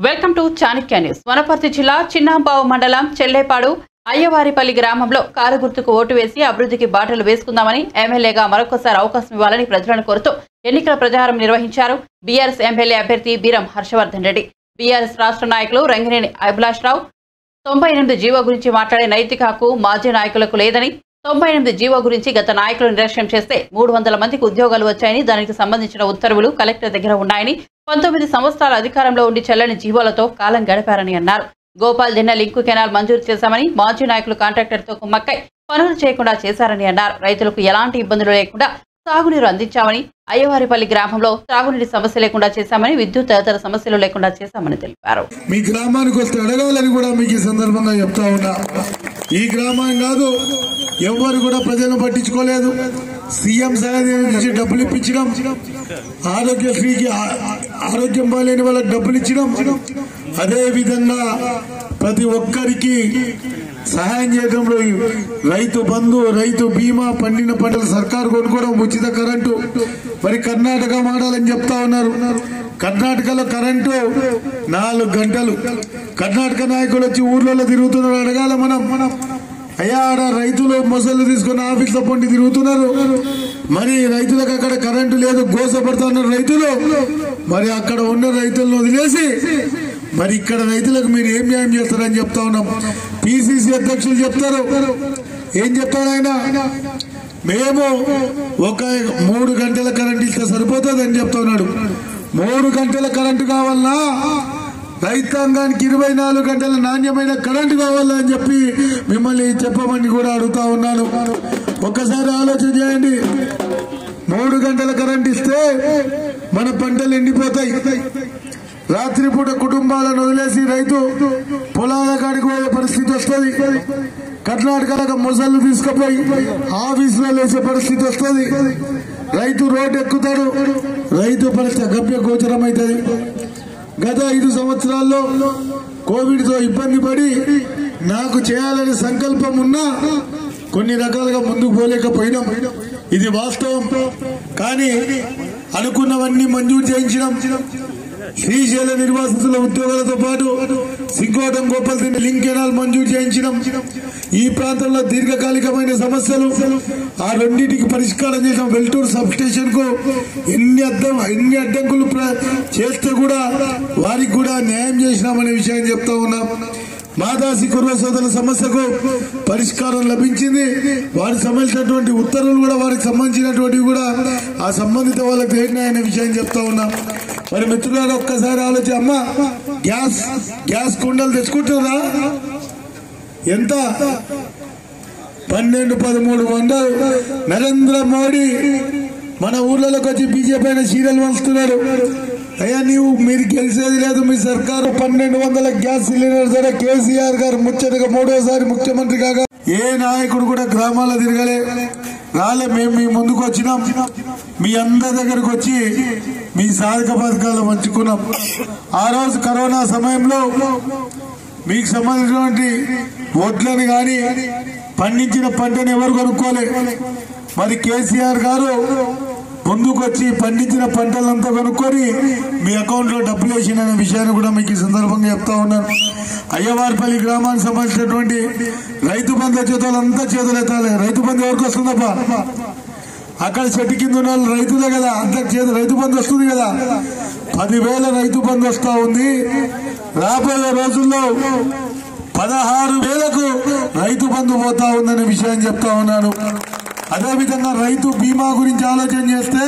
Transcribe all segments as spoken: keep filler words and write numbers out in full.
Welcome to Chanakya news. Wanaparthy జిల్లా చిన్నాంబావు మండలం చెల్లేపాడు అయ్యవారిపల్లి గ్రామంలో కారు గుర్తుకు ఓటు వేసి అభివృద్ధికి బాటలు వేసుకుందామని ఎమ్మెల్యేగా మరొకసారి అవకాశం ఇవ్వాలని ప్రజలను కోరుతూ ఎన్నికల ప్రచారం నిర్వహించారు బీఆర్ఎస్ ఎమ్మెల్యే అభ్యర్థి బీరం హర్షవర్ధన్ రెడ్డి. బీఆర్ఎస్ రాష్ట్ర నాయకులు రంగినేని అభిలాష్ రావు తొంభై ఎనిమిది జీవో గురించి మాట్లాడే నైతిక హక్కు మాజీ నాయకులకు లేదని, తొంభై ఎనిమిది జీవో గురించి గత నాయకులు నిర్లక్ష్యం చేస్తే మూడు వందల మందికి ఉద్యోగాలు వచ్చాయని, దానికి సంబంధించిన ఉత్తర్వులు కలెక్టర్ దగ్గర ఉన్నాయని, పంతొమ్మిది సంవత్సరాల అధికారంలో ఉండి చెల్లని జీవోలతో కాలం గడిపారని అన్నారు. గోపాల్ దిన్న లింకు కెనాల్ మంజూరు చేశామని మాజీ నాయకులు కాంట్రాక్టర్తో కుమ్మక్కై పనులు చేయకుండా చేశారని అన్నారు. రైతులకు ఎలాంటి ఇబ్బందులు లేకుండా సాగునీరు అందించామని, అయ్యవారిపల్లి గ్రామంలో తాగునీటి సమస్య లేకుండా చేశామని, విద్యుత్ తదితర సమస్యలు లేకుండా చేశామని తెలిపారు. మీ గ్రామానికి వస్తే అడగాలని కూడా మీకు ఈ సందర్భంగా చెప్తా ఉన్నా. ఈ గ్రామాన్ని కాదు ఎవరు కూడా ప్రజలను పట్టించుకోలేదు. సీఎం సహాయం నుంచి డబ్బులు ఇప్పించడం, ఆరోగ్యశ్రీకి ఆరోగ్యం బాలేని వాళ్ళకి డబ్బులు ఇచ్చడం, అదే విధంగా ప్రతి ఒక్కరికి సహాయం చేయడంలో రైతు బంధు, రైతు బీమా, పండిన పంటలు సర్కారు కొనుక్కోవడం, ఉచిత కరెంటు. మరి కర్ణాటక మాడాలని చెప్తా ఉన్నారు. కర్ణాటకలో కరెంటు నాలుగు గంటలు. కర్ణాటక నాయకులు వచ్చి ఊర్లలో తిరుగుతున్నారు. అడగాల మనం, అయ్యా ఆడ రైతులు మొసళ్ళు తీసుకుని ఆఫీసులో పొండి తిరుగుతున్నారు. మరి రైతులకు అక్కడ కరెంటు లేదు, గోసపడతా ఉన్నారు రైతులు. మరి అక్కడ ఉన్న రైతులను వదిలేసి మరి ఇక్కడ రైతులకు మీరు ఏం న్యాయం చేస్తారని చెప్తా ఉన్నాం. పిసిసి అధ్యక్షులు చెప్తారు, ఏం చెప్తారు ఆయన, మేము ఒక మూడు గంటల కరెంటు ఇస్తే సరిపోతుంది అని చెప్తా ఉన్నాడు. మూడు గంటల కరెంటు కావాలన్నా రైతాంగానికి ఇరవై నాలుగు గంటల నాణ్యమైన కరెంటు కావాలని చెప్పి మిమ్మల్ని చెప్పమని కూడా అడుగుతా ఉన్నాను. ఒక్కసారి ఆలోచన చేయండి. మూడు గంటల కరెంటు ఇస్తే మన పంటలు ఎండిపోతాయి. రాత్రిపూట కుటుంబాలను వదిలేసి రైతు పొలాల కాడికి పోయే పరిస్థితి వస్తుంది. కర్ణాటకలో మొసళ్ళు తీసుకుపోయి ఆఫీసులో వేసే పరిస్థితి వస్తుంది. రైతు రోడ్డు ఎక్కుతాడు, రైతు పరిస్థితి గభ్య గోచరం అవుతుంది. గత ఐదు సంవత్సరాల్లో కోవిడ్ తో ఇబ్బంది పడి నాకు చేయాలనే సంకల్పం ఉన్నా కొన్ని రకాలుగా ముందుకు పోలేకపోయినాం. ఇది వాస్తవం. కానీ అనుకున్నవన్నీ మంజూరు చేయించడం, శ్రీశైల నిర్వాసితుల ఉద్యోగాలతో పాటు సింగోటం గోపాల్ దిన్న లింక్ కెనాల్ మంజూరు చేయించడం, ఈ ప్రాంతంలో దీర్ఘకాలికమైన సమస్యలు ఆ రెండింటికి పరిష్కారం చేసాం. వెల్టూరు సబ్ స్టేషన్ కు ఎన్ని అడ్డం ఎన్ని అడ్డంకులు చేస్తే కూడా వారికి కూడా న్యాయం చేసినామనే విషయాన్ని చెప్తా ఉన్నాం. మాదాసి కుర్వ సోదరుల సమస్యకు పరిష్కారం లభించింది. వారికి సంబంధించినటువంటి ఉత్తర్వులు కూడా వారికి సంబంధించినటువంటివి కూడా ఆ సంబంధిత వాళ్ళకి తేలినాయనే విషయాన్ని చెప్తా ఉన్నాం. మరి మిత్రులారా ఒక్కసారి ఆలోచి, అమ్మ గ్యాస్ గ్యాస్ కుండలు తెచ్చుకుంటారా? ఎంత? పన్నెండు పదమూడు వందలు. నరేంద్ర మోడీ మన ఊర్లలోకి వచ్చి బీజేపీ అయిన సీరియల్ వంచుతున్నారు. అయ్యా నీవు మీరు గెలిచేది లేదు, మీ సర్కారు పన్నెండు వందల గ్యాస్ సిలిండర్ ధర కేసీఆర్ గారు ముచ్చటగా మూడోసారి ముఖ్యమంత్రి కాగా ఏ నాయకుడు కూడా గ్రామాల్లో తిరగలే రాలే. మేము మీ ముందుకు వచ్చినాం, మీ అందరి దగ్గరకు వచ్చి మీ సాధక పథకాలు పంచుకున్నాం. ఆ రోజు కరోనా సమయంలో మీకు సంబంధించినటువంటి వడ్లని కానీ పండించిన పంటను ఎవరు కొనుక్కోలే. మరి కేసీఆర్ గారు ముందుకు వచ్చి పండించిన పంటలంతా కొనుక్కొని మీ అకౌంట్ లో డబ్బులు వేసిన విషయాన్ని కూడా మీకు ఈ సందర్భంగా చెప్తా ఉన్నాను. అయ్యవారిపల్లి గ్రామానికి సంబంధించినటువంటి రైతు బంధు చేతులంతా చేతులు ఎత్తాలి. రైతు బంధు ఎవరికి వస్తుందప్ప? అక్కడ చెట్టు కింద ఉన్న వాళ్ళు రైతులే కదా, అంత చేతి రైతు బంధు వస్తుంది కదా. పదివేల రైతు బంధు వస్తా ఉంది. రాబోయే రోజుల్లో పదహారు వేలకు రైతు బంధు పోతా ఉందనే విషయాన్ని చెప్తా ఉన్నాను. అదేవిధంగా రైతు బీమా గురించి ఆలోచన చేస్తే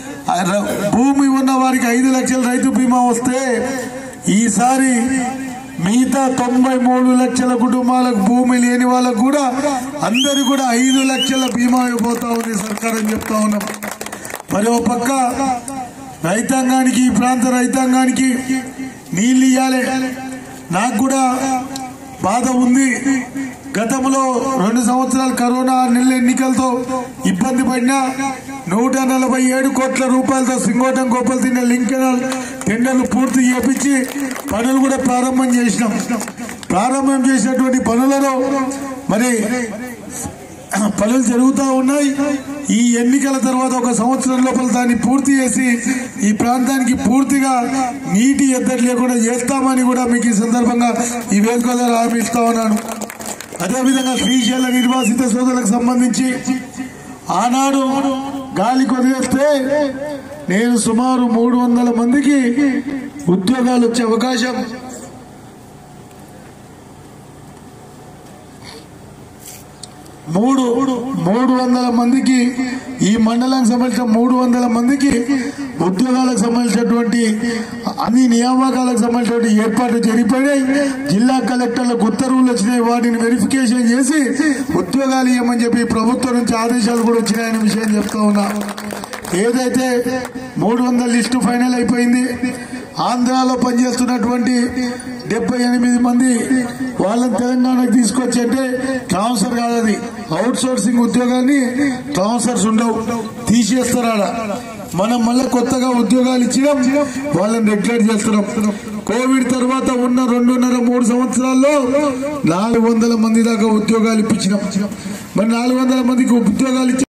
భూమి ఉన్న వారికి ఐదు లక్షల రైతు బీమా వస్తే ఈసారి మిగతా తొంభై మూడు లక్షల కుటుంబాలకు భూమి లేని వాళ్ళకు కూడా అందరు కూడా ఐదు లక్షల బీమా అయిపోతా ఉంది సర్కార్ అని చెప్తా ఉన్నాం. మరి ఓ పక్క రైతాంగానికి, ఈ ప్రాంత రైతాంగానికి నీళ్లు ఇవ్వాలి. నాకు కూడా బాధ ఉంది. గతంలో రెండు సంవత్సరాలు కరోనా నెల ఎన్నికలతో ఇబ్బంది పడినా నూట నలభై ఏడు కోట్ల రూపాయలతో సింగోటం గోపాల్ దిన్న లింక్ కెనాల్ టెండర్లు పూర్తి చేపించి పనులు కూడా ప్రారంభం చేసినాం. ప్రారంభం చేసినటువంటి పనులలో మరి పనులు జరుగుతూ ఉన్నాయి. ఈ ఎన్నికల తర్వాత ఒక సంవత్సరం లోపల దాన్ని పూర్తి చేసి ఈ ప్రాంతానికి పూర్తిగా నీటి ఎద్దడి లేకుండా చేస్తామని కూడా మీకు ఈ సందర్భంగా ఈ వేదిక ద్వారా హామీ ఇస్తా ఉన్నాను. అదేవిధంగా శ్రీశైల నిర్వాసిత సోదరులకు సంబంధించి ఆనాడు గాలికి వదిలేస్తే నేను సుమారు మూడు వందల మందికి ఉద్యోగాలు వచ్చే అవకాశం మూడు మూడు వందల మందికి ఈ మండలానికి సంబంధించిన మూడు వందల మందికి ఉద్యోగాలకు సంబంధించినటువంటి అన్ని నియామకాలకు సంబంధించినటువంటి ఏర్పాట్లు జరిగిపోయినాయి. జిల్లా కలెక్టర్లకు ఉత్తర్వులు వచ్చినాయి. వాటిని వెరిఫికేషన్ చేసి ఉద్యోగాలు ఇవ్వమని చెప్పి ప్రభుత్వం నుంచి ఆదేశాలు కూడా వచ్చినాయనే విషయం చెప్తా ఉన్నా. ఏదైతే మూడు వందల లిస్టు ఫైనల్ అయిపోయింది. ఆంధ్రాలో పనిచేస్తున్నటువంటి డెబ్బై ఎనిమిది మంది వాళ్ళని తెలంగాణకు తీసుకొచ్చి అంటే ట్రాన్స్ఫర్ కాదు, అది అవుట్ సోర్సింగ్ ఉద్యోగాన్ని ట్రాన్స్ఫర్స్ ఉండవు, తీసేస్తారా. మనం మళ్ళీ కొత్తగా ఉద్యోగాలు ఇచ్చినాం, వాళ్ళని రెగ్యులేట్ చేస్తున్నాం. కోవిడ్ తర్వాత ఉన్న రెండున్నర మూడు సంవత్సరాల్లో నాలుగు వందల మంది దాకా ఉద్యోగాలు ఇప్పించినాం. మరి నాలుగు వందల మందికి ఉద్యోగాలు ఇచ్చి